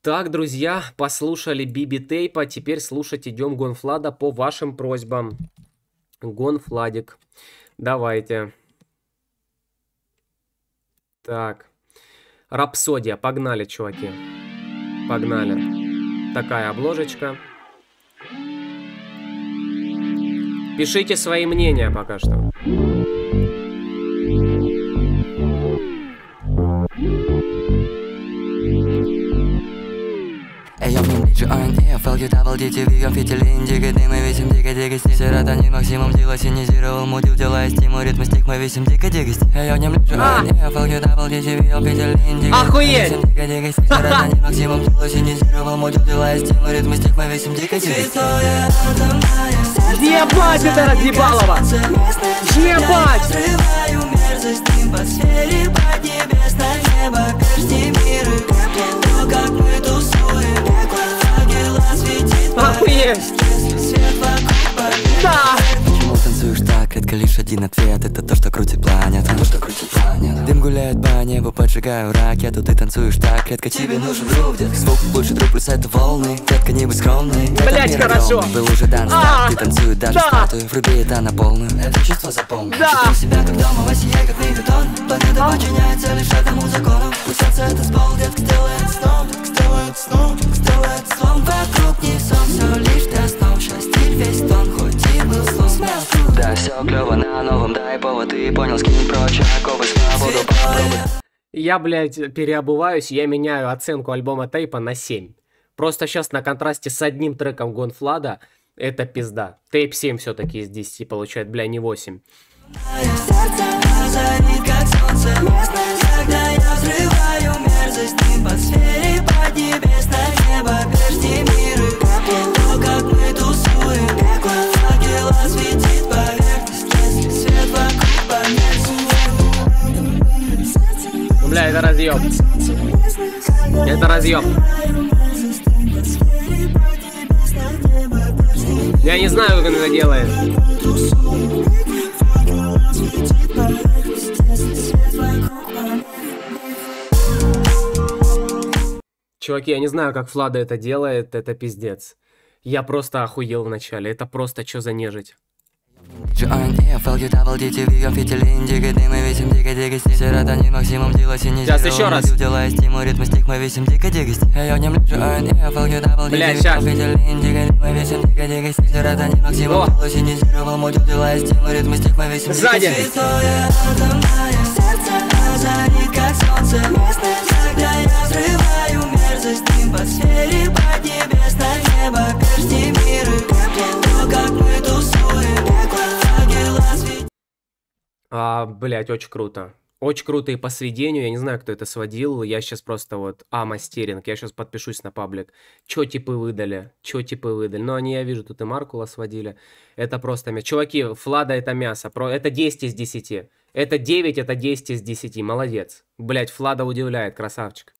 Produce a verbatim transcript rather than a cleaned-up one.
Так, друзья, послушали Биби Тейпа, теперь слушать идем Гонфлада по вашим просьбам. Гонфладик, давайте. Так, Рапсодия, погнали, чуваки. Погнали. Такая обложечка. Пишите свои мнения пока что. Фалки дабл ди ти ви, конфетти индиго, дымы весим дико дикости. Серотонин максимум сила синизировал, мудил дела, стимул, ритм стих, мы весим дико дикости. Я в нем лежу, а не фалки дабл ди ти ви, конфетти индиго. Охуеть! Серотонин максимум сила синизировал, мудил дела, стимул, ритм стих, мы весим дико дикости. Ебать это разъебалово! Ебать! Взрываю мерзость, дым по сфере поднебесное небо, персти миры. То, как мы тусуем, Охуеть! Да! Почему танцуешь так? Редко лишь один ответ. Это то, что крутит планету. То, что крутит планету. Дым гуляет по небу, поджигаю ракету. Ты танцуешь так, редко тебе нужен друг. Детка, звук больше друг, плюс это волны. Детка, не будь скромной. Блять, хорошо! Был уже дан старт. Ты танцуешь даже да. статую. Вруби это на полную. Это чувство запомни. Да! Чувствуй себя как дома, восье, как мегатон. Планета а? подчиняется лишь этому закону. Пусть сердце это ствол, детка, сделает сном. Детка, сделает сном, детка, сделает слом. Вокруг не сон, все лишь для снов. Счастье весь тон, хоть и был слом. Да, все клево на новом, дай повод. Ты понял, скинь прочь, оковы, свободу попробуй. Я, блядь, переобуваюсь, я меняю оценку альбома Тейпа на семь. Просто сейчас на контрасте с одним треком Гонфлада это пизда. Тейп семь все-таки из десяти получает, бля, не восемь. Сердце озарит, как солнце местное, когда я взрываю мерзость. Дым по сфере поднебесное небо, персти миры. То, как мы тусуем, ангела светит поверхность. Если свет вокруг померкнет. Бля, это разъем. Это разъем. Я не знаю, как он это делает. Чуваки, я не знаю, как Флада это делает, это пиздец. Я просто охуел вначале, это просто что за нежить. Сейчас еще раз. Бля, сейчас. Сзади. Дым по сфере поднебесное небо, персти миры. То, как мы тусуем, ангела светит. А, блять, очень круто. Очень круто и по сведению. Я не знаю, кто это сводил. Я сейчас просто вот... А, мастеринг. Я сейчас подпишусь на паблик. Чё типы выдали? Чё типы выдали? Ну, они, я вижу, тут и Маркула сводили. Это просто мясо. Чуваки, Флада это мясо. Это десять из десяти. Это девять, это десять из десяти. Молодец. Блять, Флада удивляет. Красавчик.